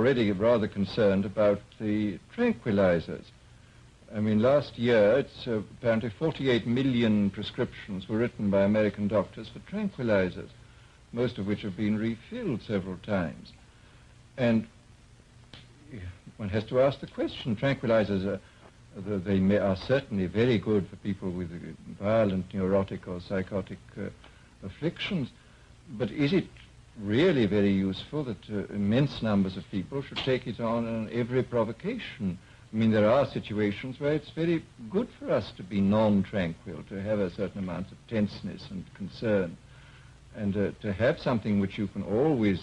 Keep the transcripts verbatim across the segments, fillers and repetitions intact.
already rather concerned about the tranquilizers. I mean, last year, it's uh, apparently forty-eight million prescriptions were written by American doctors for tranquilizers, most of which have been refilled several times. And one has to ask the question, tranquilizers are, they may, are certainly very good for people with violent neurotic or psychotic uh, afflictions, but is it really very useful that uh, immense numbers of people should take it on on every provocation? I mean, there are situations where it's very good for us to be non-tranquil, to have a certain amount of tenseness and concern, and uh, to have something which you can always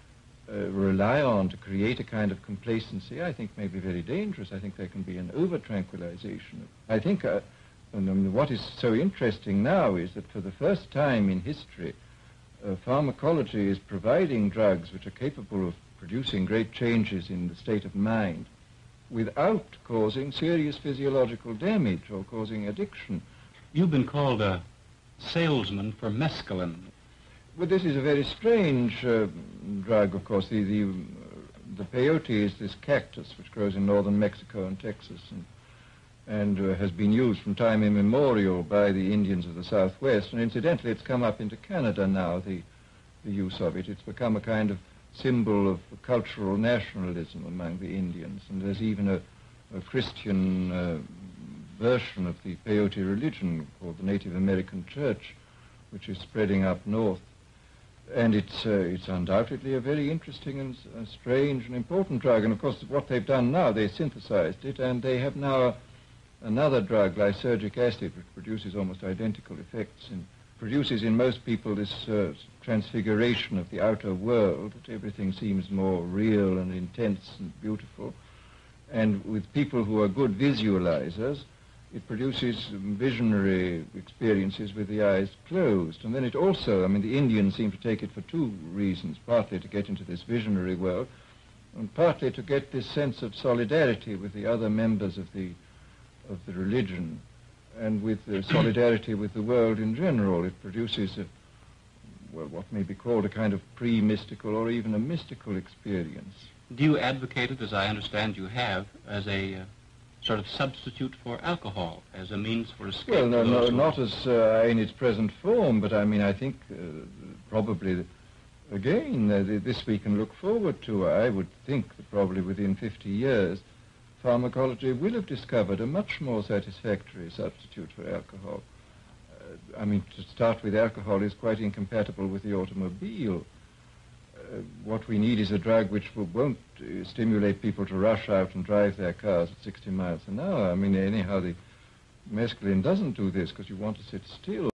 uh, rely on to create a kind of complacency, I think may be very dangerous. I think there can be an over-tranquilization. I think uh, and, um, what is so interesting now is that for the first time in history, uh, pharmacology is providing drugs which are capable of producing great changes in the state of mind without causing serious physiological damage or causing addiction. You've been called a salesman for mescaline. Well, this is a very strange uh, drug, of course. The, the, uh, the peyote is this cactus which grows in northern Mexico and Texas and, and uh, has been used from time immemorial by the Indians of the Southwest. And incidentally, it's come up into Canada now, the, the use of it. It's become a kind of symbol of cultural nationalism among the Indians. And there's even a, a Christian uh, version of the peyote religion called the Native American Church, which is spreading up north. And it's, uh, it's undoubtedly a very interesting and uh, strange and important drug. And of course, what they've done now, they synthesized it, and they have now another drug, lysergic acid, which produces almost identical effects, and produces in most people this uh, transfiguration of the outer world, that everything seems more real and intense and beautiful. And with people who are good visualizers, it produces visionary experiences with the eyes closed. And then it also, I mean, the Indians seem to take it for two reasons, partly to get into this visionary world, and partly to get this sense of solidarity with the other members of the, of the religion, and with the solidarity with the world in general. It produces a, well, what may be called a kind of pre-mystical or even a mystical experience. Do you advocate it, as I understand you have, as a uh, sort of substitute for alcohol, as a means for escape? Well, no, no, not as uh, in its present form, but I mean, I think uh, probably, again, uh, this we can look forward to. I would think that probably within fifty years, pharmacology will have discovered a much more satisfactory substitute for alcohol. Uh, I mean, to start with, alcohol is quite incompatible with the automobile. Uh, what we need is a drug which will, won't uh, stimulate people to rush out and drive their cars at sixty miles an hour. I mean, anyhow, the mescaline doesn't do this because you want to sit still.